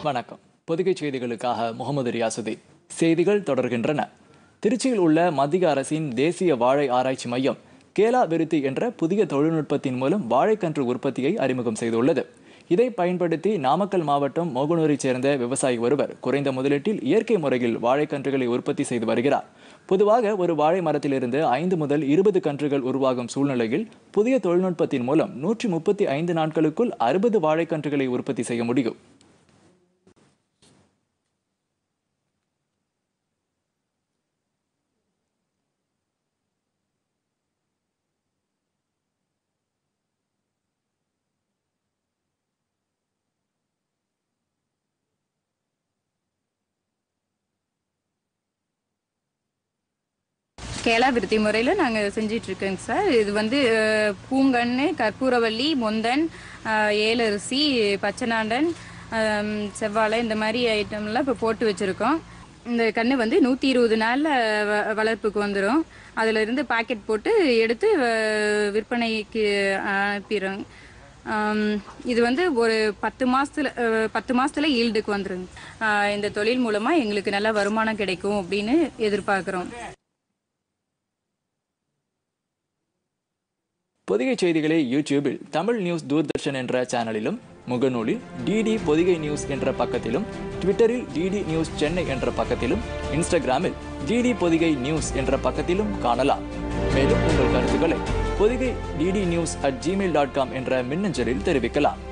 வணக்கம். பொதிகை செய்திகளுக்காக முகமது ரியாசுதீன். செய்திகள் தொடர்கின்றன. திருச்சியில் உள்ள மத்திய அரசின் தேசிய வாழை ஆராய்ச்சி மையம் கேலா விருத்தி என்ற புதிய தொழில்நுட்பத்தின் மூலம் வாழைக்கன்று உற்பத்தியை அறிமுகம் செய்துள்ளது. இதை பயன்படுத்தி நாமக்கல் மாவட்டம் மோகனூரைச் சேர்ந்த விவசாயி ஒருவர் குறைந்த முதலீட்டில் இயற்கை முறையில் வாழைக்கன்றுகளை உற்பத்தி செய்து வருகிறார். பொதுவாக ஒரு வாழை மரத்திலிருந்து 5 முதல் 20 கன்றுகள் உருவாகும் சூழ்நிலையில் புதிய தொழில்நுட்பத்தின் மூலம் 135 நாட்களுக்குள் 60 வாழைக்கன்றுகளை உற்பத்தி செய்ய முடியும். கேலா விருத்தி முறையில் நாங்கள் செஞ்சிட்ருக்கோங்க சார். இது வந்து பூங்கன்று, கற்பூரவள்ளி, முந்தன், ஏலரிசி, பச்சைநாண்டன், செவ்வாழை இந்த மாதிரி ஐட்டம்லாம் இப்போ போட்டு வச்சுருக்கோம். இந்த கன்று வந்து 120 நாளில் வளர்ப்புக்கு வந்துடும். அதில் இருந்து பாக்கெட் போட்டு எடுத்து விற்பனைக்கு அனுப்பிடுறோம். இது வந்து ஒரு 10 மாதத்தில் ஈல்டுக்கு வந்துடுங்க. இந்த தொழில் மூலமாக எங்களுக்கு நல்ல வருமானம் கிடைக்கும் அப்படின்னு எதிர்பார்க்குறோம். பொதிகை செய்திகளை யூடியூபில் தமிழ் நியூஸ் தூர்தர்ஷன் என்ற சேனலிலும், முகநூலில் டிடி பொதிகை நியூஸ் என்ற பக்கத்திலும், ட்விட்டரில் டிடி நியூஸ் சென்னை என்ற பக்கத்திலும், இன்ஸ்டாகிராமில் டிடி பொதிகை நியூஸ் என்ற பக்கத்திலும் காணலாம். மேலும் உங்கள் கருத்துக்களை பொதிகை dd news@gmail.com என்ற மின்னஞ்சலில் தெரிவிக்கலாம்.